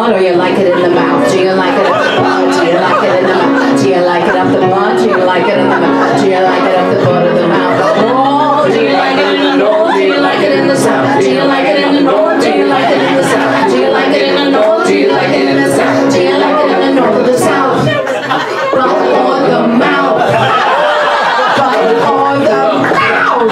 butt or you like it in the mouth? Do you like it up the butt? Do you like it in the mouth? Do you like it up the butt? Do you like it in the mouth? Do you like it up the butt of the mouth? Oh, do you like it in the north? Do you like it in the south? Do you like it in the north? Do you like it in the south? Do you like it in the north? Do you like it in the south? Do you like it in the north or the south? Butt or the mouth? Butt or the mouth?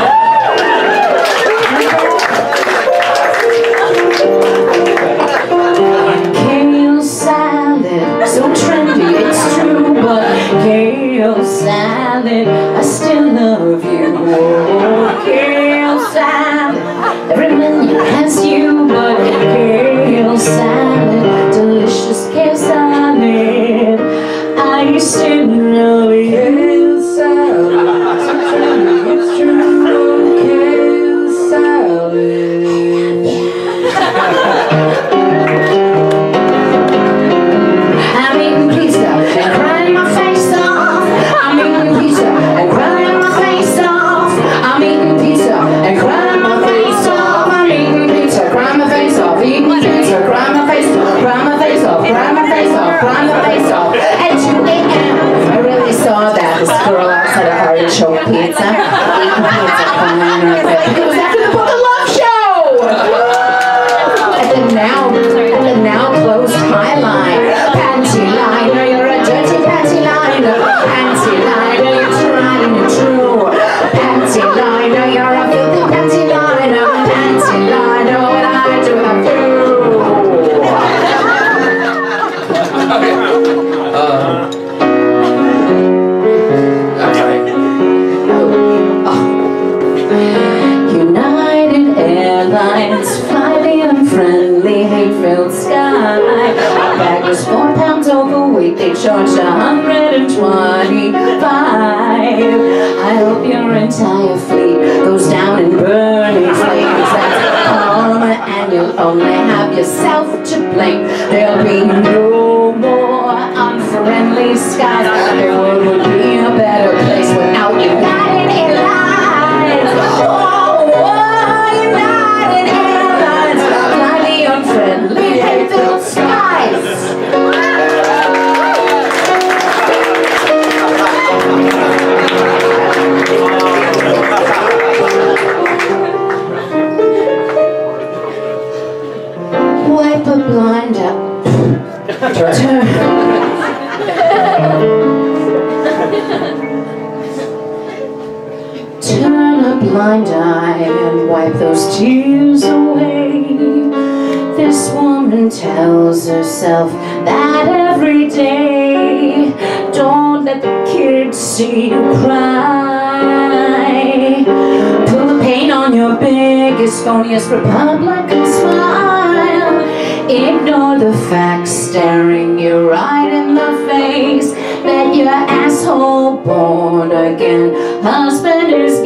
Kale salad, so trendy, it's true, but kale salad, I still love you. Oh, kale salad, every menu has you, but kale salad, delicious kale salad, I still love you. Kale salad, so trendy, it's true, kale salad. I'm eating pizza and crying my face off. I'm eating pizza and crying my face off. I'm eating pizza and crying my face off. I'm eating pizza, crying my face off. Eating pizza, crying my face off. Crying my face off. Crying my face off. Crying my face off. At 2 a.m. I really saw that this girl outside of artichoke pizza eating pizza, crying her face. It was after the Book of Love show. At the now closed Highline. Pantyliner, you're a dirty pantyliner. Pantyliner, you're tried and you're true. Pantyliner, you're a filthy pantyliner. Pantyliner, what I do have to. United Airlines, fly the unfriendly, hate-filled sky. My bag was 4 pounds overweight, they charged 125. I hope your entire fleet goes down in burning flames. That's karma, and you'll only have yourself to blame. There'll be no more unfriendly skies. The world would be a better place without United Airlines. Oh, United Airlines, fly the unfriendly, hate-filled skies. Wipe a blind eye. Turn a blind eye and wipe those tears away. This woman tells herself that every day. Don't let the kids see you cry. Put the paint on your biggest, phoniest Republican smile. Ignore the facts staring you right in the face. Bet your asshole born again husband is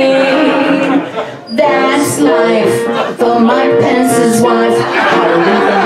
gay. That's life for Mike Pence's wife.